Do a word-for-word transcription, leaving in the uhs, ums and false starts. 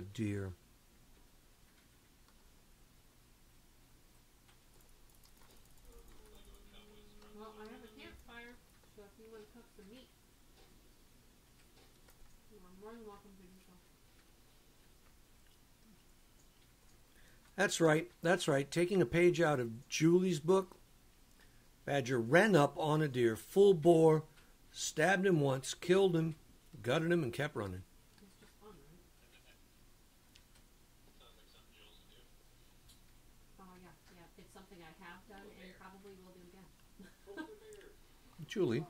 deer. Well, I have a campfire, so if you want to cook some meat, you are more than welcome to do so. That's right. That's right. Taking a page out of Julie's book, Badger ran up on a deer, full bore, stabbed him once, killed him, gutted him, and kept running. It's just fun, right? Sounds like something Jules would do. Oh, yeah, yeah. It's something I have done and probably will do again. Julie,